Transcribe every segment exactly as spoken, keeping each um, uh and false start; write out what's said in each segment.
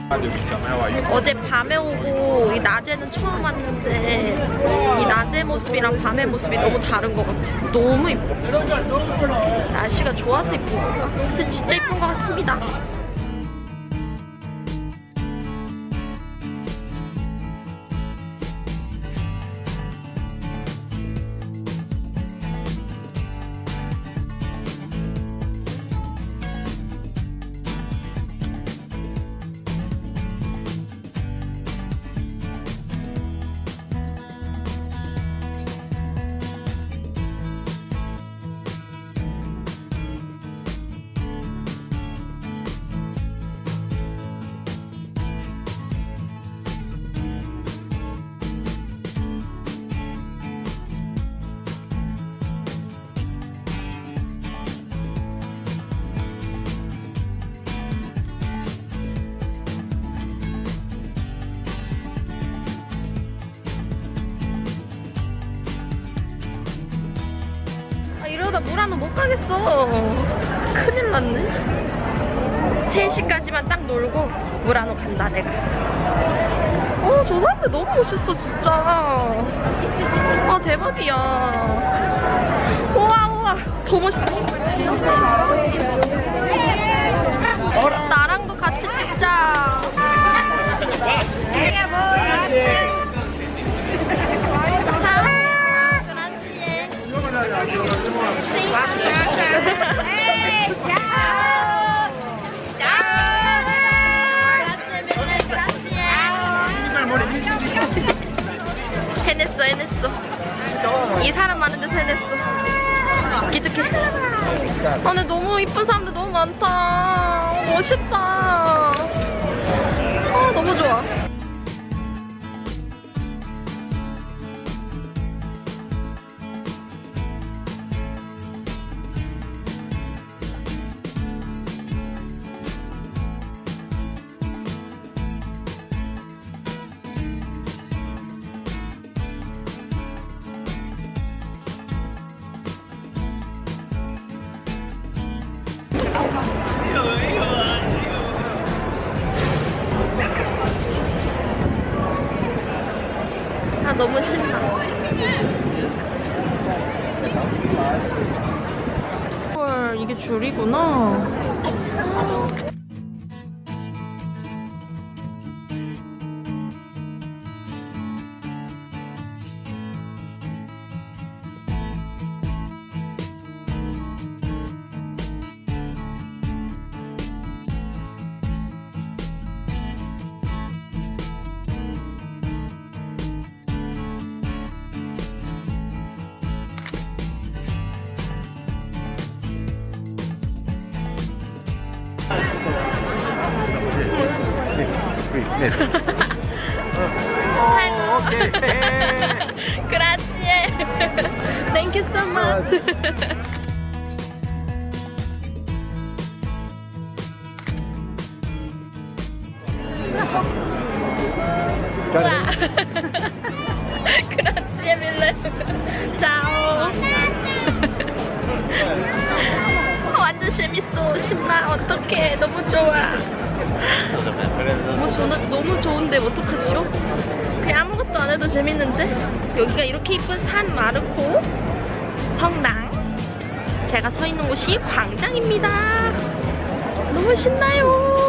어제 밤에 오고 이 낮에는 처음 왔는데 이 낮의 모습이랑 밤의 모습이 너무 다른 것 같아. 너무 이뻐. 날씨가 좋아서 이쁜 건가? 근데 진짜 이쁜 것 같습니다. 이러다 무라노 못 가겠어. 큰일 났네. 세 시까지만 딱 놀고 무라노 간다 내가. 어, 저 사람들 너무 멋있어 진짜. 아 대박이야. 우와 우와 더 멋있어. 나랑도 같이 찍자. 해냈어 해냈어. 이 사람 많은 데서 해냈어. 기특해. 아 근데 너무 이쁜 사람들 너무 많다. 멋있다. 아 너무 좋아. 아 너무 신나. 헐 이게 줄이구나. Oh, okay. Grazie. Thank you so much. Grazie mille. Ciao. 완전 재밌어. 신나. 어떡해. 너무 좋아. 너무, 좋, 너무 좋은데 어떡하지요? 그냥 아무것도 안 해도 재밌는데? 여기가 이렇게 이쁜 산 마르코 성당. 제가 서 있는 곳이 광장입니다. 너무 신나요.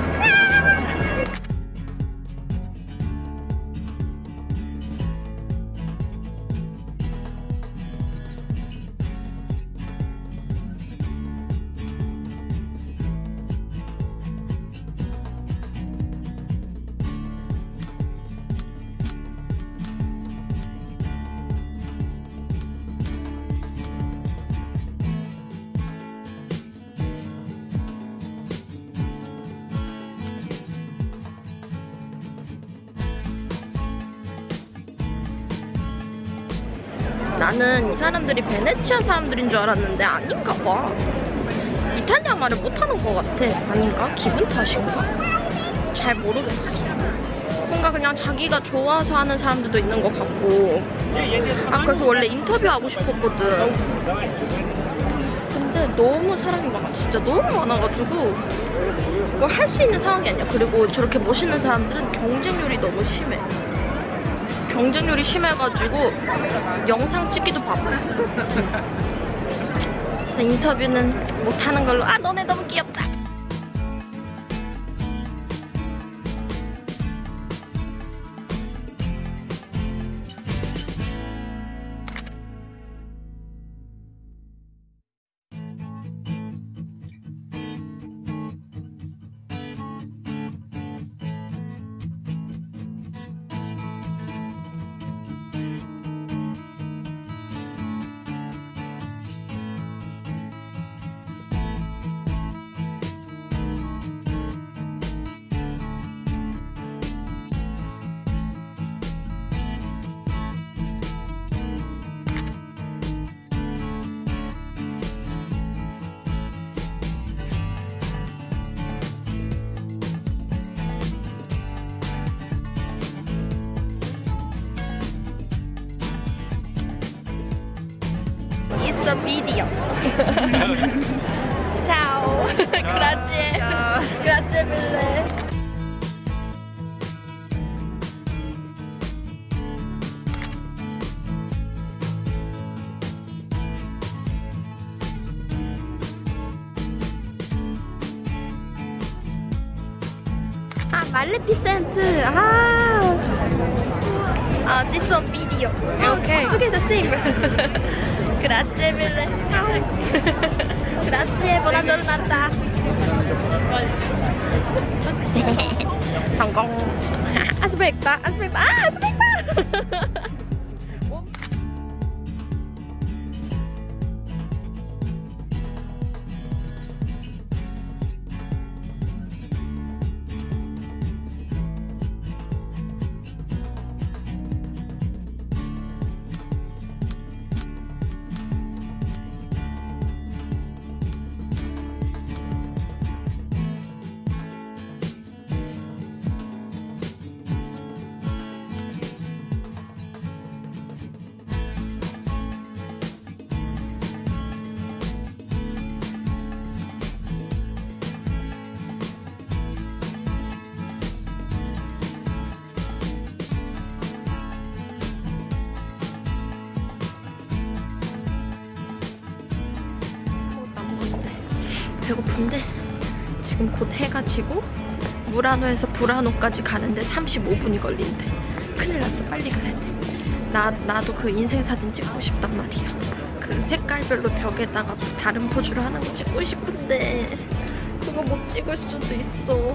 나는 이 사람들이 베네치아 사람들인 줄 알았는데 아닌가 봐. 이탈리아 말을 못하는 것 같아. 아닌가? 기분 탓인가? 잘 모르겠어. 뭔가 그냥 자기가 좋아서 하는 사람들도 있는 것 같고. 아 그래서 원래 인터뷰하고 싶었거든. 근데 너무 사람이 많아. 진짜 너무 많아가지고 뭘 할 수 있는 상황이 아니야. 그리고 저렇게 멋있는 사람들은 경쟁률이 너무 심해. 경쟁률이 심해가지고 영상 찍기도 바빠. 인터뷰는 못하는 걸로. 아, 너네 너무 귀엽다. It's a video. Ciao. Grazie. Ciao. Grazie mille. Ah, Maleficent. Ah. Ah, this is a video. Okay. Okay, the same. Grazie mille. Ciao. Grazie, buona giornata. 성공. Aspetta, aspetta. Ah, aspetta. 배고픈데 지금 곧 해가 지고 무라노에서 부라노까지 가는데 삼십오 분이 걸린대. 큰일 났어. 빨리 가야 돼. 나, 나도 그 인생사진 찍고 싶단 말이야. 그 색깔별로 벽에다가 다른 포즈를 하는 거 찍고 싶은데 그거 못 찍을 수도 있어.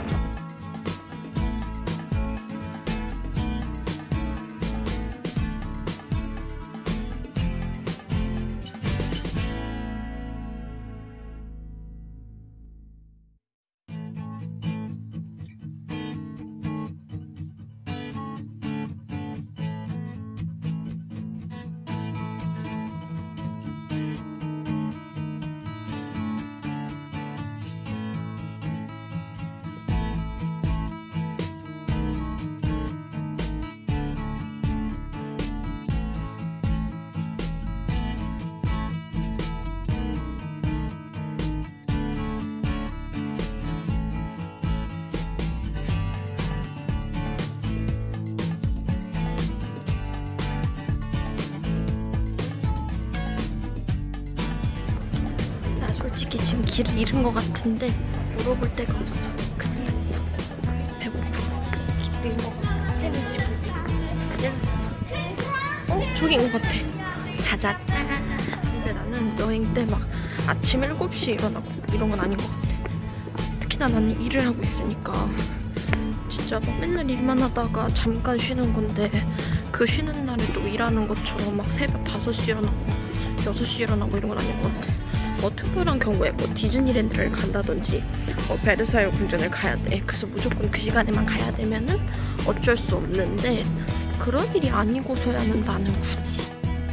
솔직히 지금 길을 잃은 것 같은데 물어볼 데가 없어. 큰일 났어. 배고파. 길을 잃은 것 같아. 헤매지고. 큰일 났어. 어? 저기 인 것 같아. 찾았다. 근데 나는 여행 때 막 아침 일곱 시에 일어나고 이런 건 아닌 것 같아. 특히나 나는 일을 하고 있으니까 진짜 막 맨날 일만 하다가 잠깐 쉬는 건데 그 쉬는 날에도 일하는 것처럼 막 새벽 다섯 시에 일어나고 여섯 시에 일어나고 이런 건 아닌 것 같아. 뭐 특별한 경우에 뭐 디즈니랜드를 간다든지 뭐 베르사유 궁전을 가야 돼. 그래서 무조건 그 시간에만 가야 되면은 어쩔 수 없는데 그런 일이 아니고서야는 나는 굳이.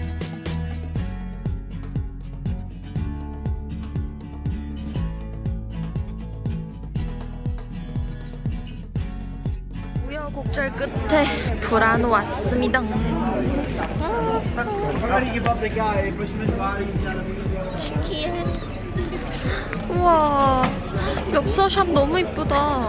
우여곡절 끝에 부라노 왔습니다. 음, 신기해. 우와, 엽서샵 너무 이쁘다.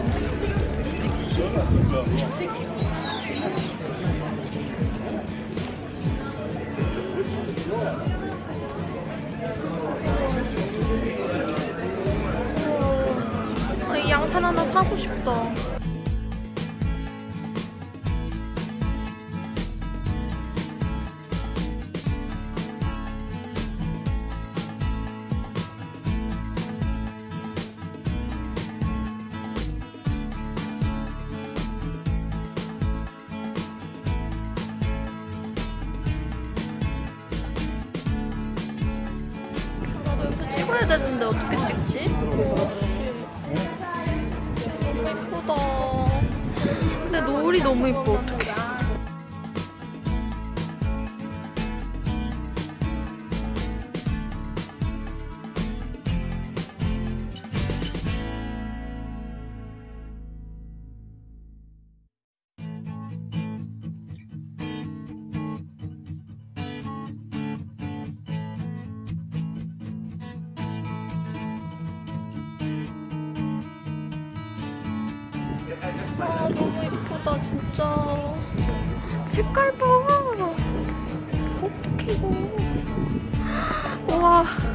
아, 이 양산 하나 사고 싶다. 나도 여기서 찍어야 되는데 어떻게 찍지? 너무 예쁘다. 근데 노을이 너무 예뻐. 어떡해. 아, 너무 예쁘다, 진짜. 색깔 봐. 어떡해, 이거. 우와.